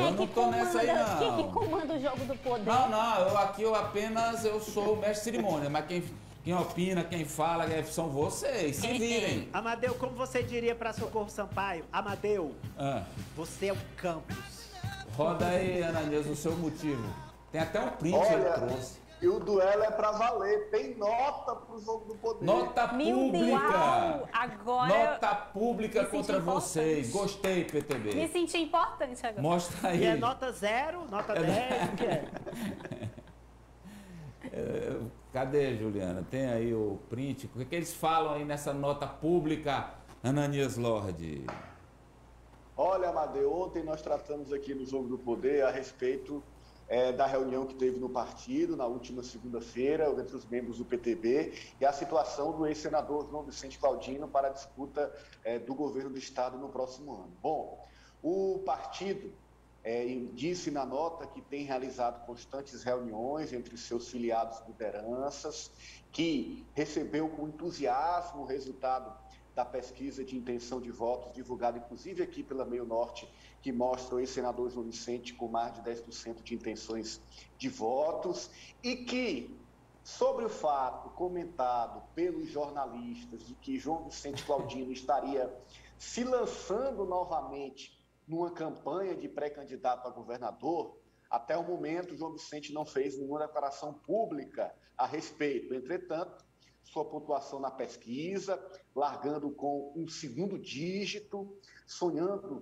eu não tô nessa aí, não. Quem que comanda o jogo do poder? Não, eu apenas sou o mestre de cerimônia, mas quem opina, quem fala, são vocês, se virem. Amadeu, como você diria para Socorro Sampaio? Amadeu, você é o Campos. Roda aí, Ananias, o seu motivo. Tem até um print que ele trouxe. E o duelo é pra valer. Tem nota pro jogo do poder. Nota pública. Agora nota pública contra vocês. Gostei, PTB. Me senti importante agora. Mostra aí. E é nota 0, nota 10, o que é? Cadê, Juliana? Tem aí o print. O que eles falam aí nessa nota pública, Ananias Lorde? Olha, Amadeu, ontem nós tratamos aqui no Jogo do Poder a respeito da reunião que teve no partido, na última segunda-feira, entre os membros do PTB, e a situação do ex-senador João Vicente Claudino para a disputa do governo do Estado no próximo ano. Bom, o partido disse na nota que tem realizado constantes reuniões entre seus filiados e lideranças, que recebeu com entusiasmo o resultado da pesquisa de intenção de votos, divulgada inclusive aqui pela Meio Norte, que mostra o ex-senador João Vicente com mais de 10% de intenções de votos, e que, sobre o fato comentado pelos jornalistas de que João Vicente Claudino estaria se lançando novamente numa campanha de pré-candidato a governador, até o momento João Vicente não fez nenhuma declaração pública a respeito. Entretanto, sua pontuação na pesquisa, largando com um segundo dígito, sonhado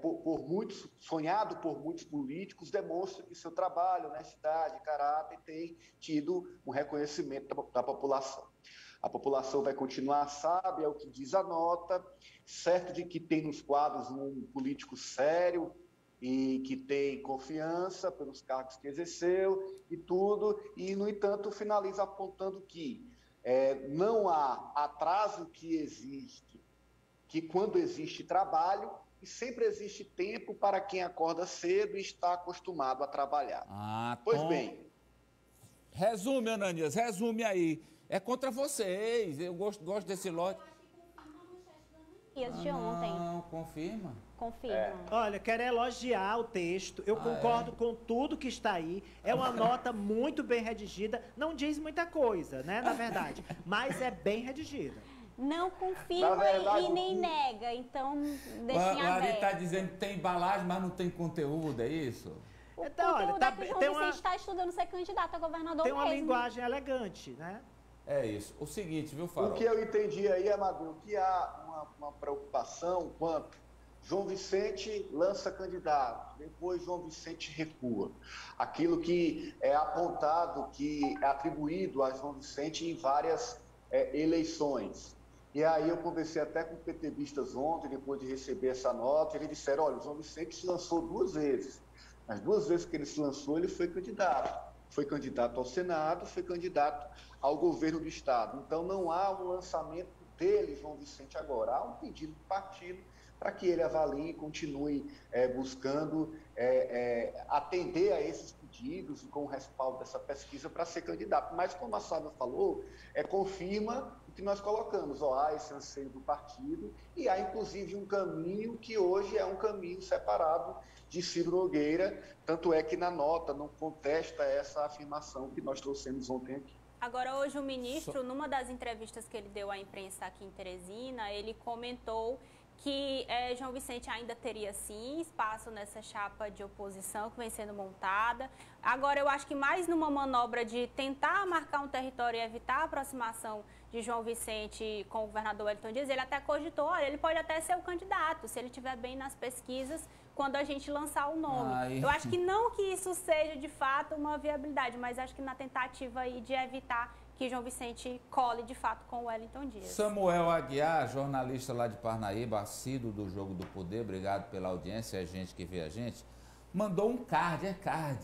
por muitos políticos, demonstra que seu trabalho, honestidade, caráter tem tido um reconhecimento da população. A população vai continuar, sabe, é o que diz a nota, certo de que tem nos quadros um político sério e que tem confiança pelos cargos que exerceu e tudo, e, no entanto, finaliza apontando que não há atraso que existe, que quando existe trabalho, e sempre existe tempo para quem acorda cedo e está acostumado a trabalhar. Pois bem. Resume, Ananias, resume aí. É contra vocês, eu gosto desse lote. De ontem. Não, confirma. Confirma. Olha, quero elogiar o texto. Eu concordo com tudo que está aí. É uma nota muito bem redigida. Não diz muita coisa, né, na verdade. Mas é bem redigida. Não confirma e nem nega. Então, deixa em aberto. Ele está dizendo que tem embalagem, mas não tem conteúdo, é isso? Então, olha, é que o João Vicente está estudando ser candidato a governador mesmo. Tem uma mesmo. linguagem elegante, né? É isso. O seguinte, viu, Farol? O que eu entendi aí, Amadeu, que há uma preocupação quanto João Vicente lança candidato, depois João Vicente recua. Aquilo que é apontado, que é atribuído a João Vicente em várias eleições. E aí eu conversei até com PTBistas ontem, depois de receber essa nota, e eles disseram, olha, o João Vicente se lançou 2 vezes. As 2 vezes que ele se lançou, ele foi candidato. Foi candidato ao Senado, foi candidato ao governo do Estado. Então, não há um lançamento dele, João Vicente, agora. Há um pedido do partido para que ele avalie e continue buscando atender a esses pedidos e com o respaldo dessa pesquisa para ser candidato. Mas, como a Sávia falou, confirma o que nós colocamos. Há esse anseio do partido e há, inclusive, um caminho que hoje é um caminho separado de Ciro Nogueira, tanto é que na nota não contesta essa afirmação que nós trouxemos ontem aqui. Agora, hoje o ministro, numa das entrevistas que ele deu à imprensa aqui em Teresina, ele comentou que João Vicente ainda teria, sim, espaço nessa chapa de oposição que vem sendo montada. Agora, eu acho que mais numa manobra de tentar marcar um território e evitar a aproximação de João Vicente com o governador Wellington Dias, ele até cogitou, olha, ele pode até ser o candidato, se ele estiver bem nas pesquisas, quando a gente lançar o nome. Eu acho que não que isso seja, de fato, uma viabilidade, mas acho que na tentativa aí de evitar que João Vicente cole, de fato, com o Wellington Dias. Samuel Aguiar, jornalista lá de Parnaíba, assíduo do Jogo do Poder, obrigado pela audiência, a gente que vê a gente, mandou um card, card.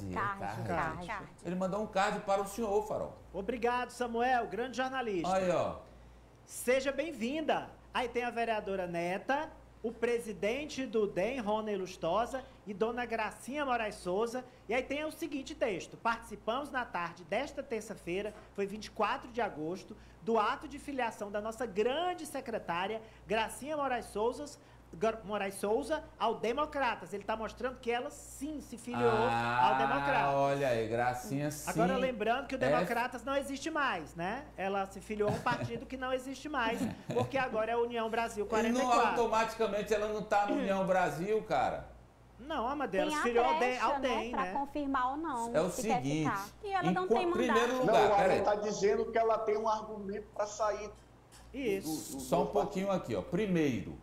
Ele mandou um card para o senhor, Farol. Obrigado, Samuel, grande jornalista. Aí, ó. Seja bem-vinda. Aí tem a vereadora Neta, o presidente do DEM, Rony Lustosa, e dona Gracinha Moraes Souza. E aí tem o seguinte texto: participamos na tarde desta terça-feira, foi 24 de agosto, do ato de filiação da nossa grande secretária, Gracinha Moraes Souza, Moraes Souza ao Democratas. Ele está mostrando que ela sim se filiou ao Democratas. Olha aí, Gracinha sim. Agora lembrando que o Democratas não existe mais, né? Ela se filiou a um partido que não existe mais, porque agora é a União Brasil 44. E não, automaticamente ela não está na União Brasil, cara. Não, Amadeu, ela se filiou ao DEM, né? Para confirmar ou não. É o seguinte. E ela não tem mandato. Primeiro lugar, não, ela está dizendo que ela tem um argumento para sair. Isso. Só um pouquinho aqui, ó. Primeiro,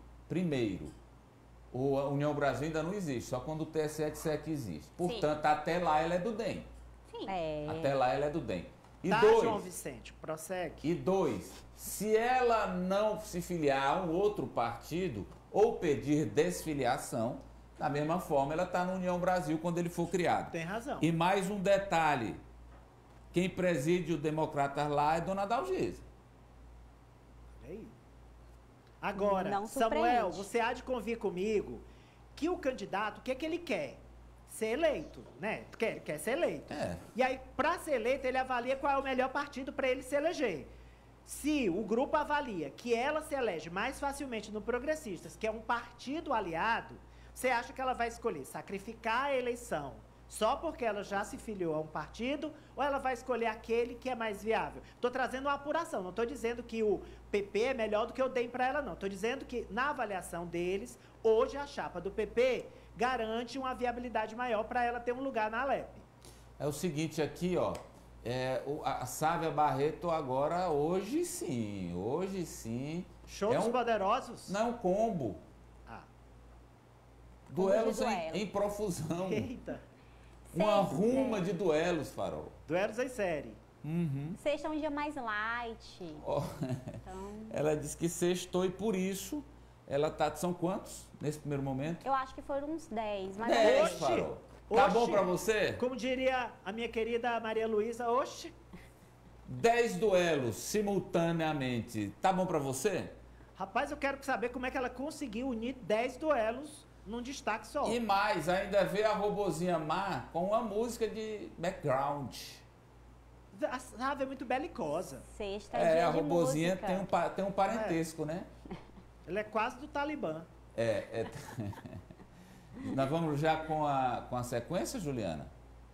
a União Brasil ainda não existe, só quando o TSE disser que existe. Portanto, sim, até lá ela é do DEM. Sim. Até lá ela é do DEM. E tá, dois, João Vicente, prossegue. E dois, se ela não se filiar a um outro partido ou pedir desfiliação, da mesma forma ela está na União Brasil quando ele for criado. Tem razão. E mais um detalhe, quem preside o Democratas lá é Dona Dalgisa. Agora, Samuel, você há de convir comigo que o candidato, o que é que ele quer? Ser eleito, né? Quer ser eleito. E aí, para ser eleito, ele avalia qual é o melhor partido para ele se eleger. Se o grupo avalia que ela se elege mais facilmente no Progressistas, que é um partido aliado, você acha que ela vai escolher sacrificar a eleição só porque ela já se filiou a um partido, ou ela vai escolher aquele que é mais viável? Estou trazendo uma apuração, não estou dizendo que o PP é melhor do que eu dei para ela, não. Estou dizendo que, na avaliação deles, hoje a chapa do PP garante uma viabilidade maior para ela ter um lugar na Alep. É o seguinte aqui, ó. A Sávia Barreto agora, hoje sim. Show dos poderosos? Não, é um combo. Duelos em profusão. Eita. Uma ruma de duelos, Farol. Duelos em série. Sexta é um dia mais light. Então... Ela disse que sextou e por isso ela tá... São quantos nesse primeiro momento? Eu acho que foram uns 10. Mas 10, Farol. Tá bom pra você? Como diria a minha querida Maria Luísa, 10 duelos simultaneamente. Tá bom pra você? Rapaz, eu quero saber como é que ela conseguiu unir 10 duelos num destaque só. E mais, ainda vê a robozinha Má com uma música de background. A Sávia é muito belicosa. Sexta é dia a robozinha música. tem um parentesco, né? Ela é quase do Talibã. Nós vamos já com a sequência, Juliana?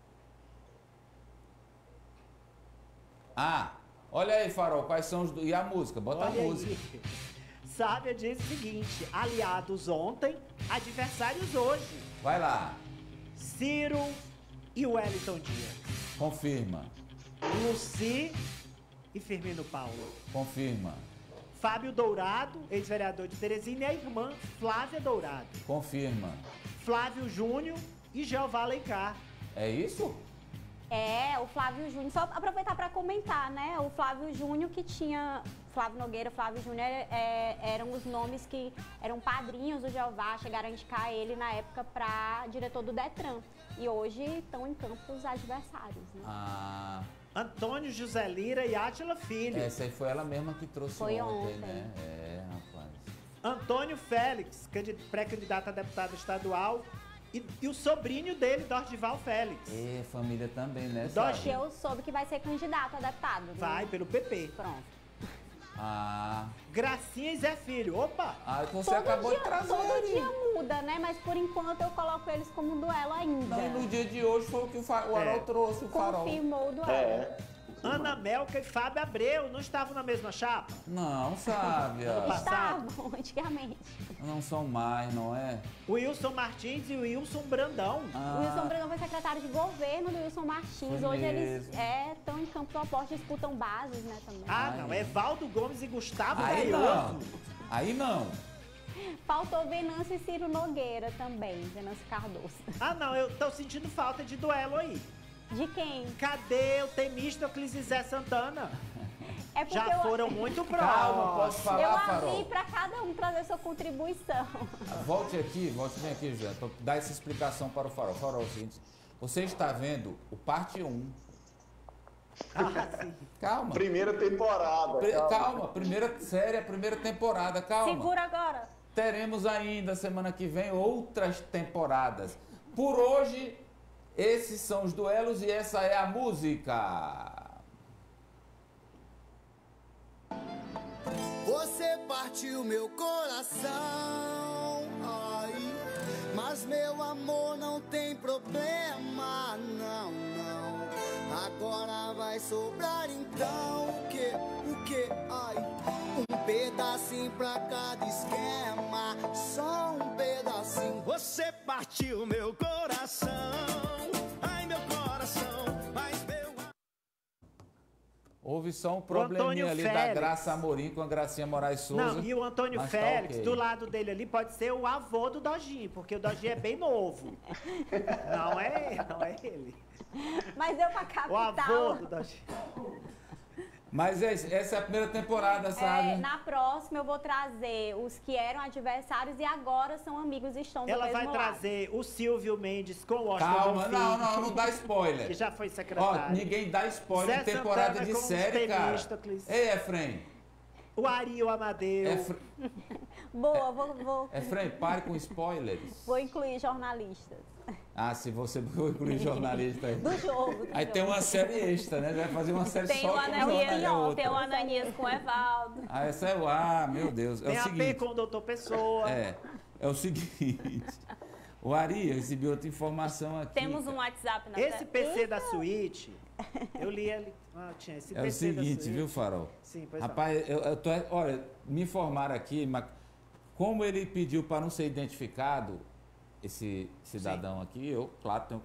Olha aí, Farol, quais são os... E a música? Bota a música. Aí. Sávia diz o seguinte: aliados ontem, adversários hoje. Vai lá. Ciro e Wellington Dias. Confirma. Luci e Firmino Paulo. Confirma. Fábio Dourado, ex-vereador de Teresina, e a irmã Flávia Dourado. Confirma. Flávio Júnior e Jeová Alencar. É isso? O Flávio Júnior, só aproveitar para comentar, né? O Flávio Júnior que tinha... Flávio Nogueira, Flávio Júnior eram os nomes que eram padrinhos do Jeová, chegaram a indicar ele na época para diretor do Detran. E hoje estão em campo os adversários, né? Antônio José Lira e Átila Filho. Essa aí foi ela mesma que trouxe ontem, né? Rapaz. Antônio Félix, pré-candidato a deputado estadual. E o sobrinho dele, Dordival Félix. Família também, né? Que eu soube que vai ser candidato a deputado. Né? Vai, pelo PP. Pronto. Gracinha e Zé Filho. Opa! Então você acabou de trazer. Todo dia muda, né? Mas por enquanto eu coloco eles como um duelo ainda. Não, e no dia de hoje foi o que o Farol trouxe, o Farol. Confirmou o duelo. Ana Melca e Fábio Abreu não estavam na mesma chapa? Não, Sávia. Estavam, antigamente. Não são mais, não é? Wilson Martins e o Wilson Brandão. O Wilson Brandão foi secretário de governo do Wilson Martins. Hoje eles estão em campos opostos, disputam bases, né, também. Não. Evaldo Gomes e Gustavo Gaioso. Aí não. Faltou Venâncio e Ciro Nogueira também, Venâncio Cardoso. Não, eu tô sentindo falta de duelo aí. De quem? Cadê o Temístocles e Zé Santana? Já foram muito próximos. Calma, posso falar, Farol? Eu abri para cada um trazer sua contribuição. Volte aqui, José, para dar essa explicação para o Farol. Farol, é o seguinte, você está vendo o parte 1. Sim. Calma. Primeira temporada. Calma, primeira série, a primeira temporada, calma. Segura agora. Teremos ainda semana que vem outras temporadas. Por hoje, esses são os duelos e essa é a música. Você partiu meu coração, Mas meu amor não tem problema, não, não. Agora vai sobrar então o que? Ai, um pedacinho pra cada esquema, só um pedacinho. Você partiu meu coração, ai meu coração, mas meu... Houve só um probleminha ali da Graça Amorim com a Gracinha Moraes Souza. Não, e o Antônio Félix, do lado dele ali, pode ser o avô do Dojinho, porque o Dojinho é bem novo. Não é ele. Mas deu pra capital. O avô do Dojinho. Mas essa é a primeira temporada, sabe? Na próxima eu vou trazer os que eram adversários e agora são amigos e estão do mesmo lado. Ela vai trazer o Silvio Mendes com o Washington. Calma, não dá spoiler. Que já foi secretário. Ó, ninguém dá spoiler em temporada de série, cara. Ei, Efraim. O Ari, o Amadeu. Boa, vou... Efraim, pare com spoilers. Vou incluir jornalistas. Ah, se você for incluir jornalista aí. Do jogo. Aí tem uma série extra, né? Vai fazer uma série só com jornalista. Tem o Ananias com o Evaldo. Ah, essa é o... Ah, meu Deus. Tem a P com o Doutor Pessoa. É o seguinte... O Ari, eu recebi outra informação aqui. Temos um WhatsApp na Esse PC da suíte, eu li ali... Ah, tinha esse PC da suíte. É o seguinte, viu, Farol? Sim, pois rapaz, olha, me informaram aqui, mas como ele pediu para não ser identificado, esse cidadão aqui, eu, claro, tenho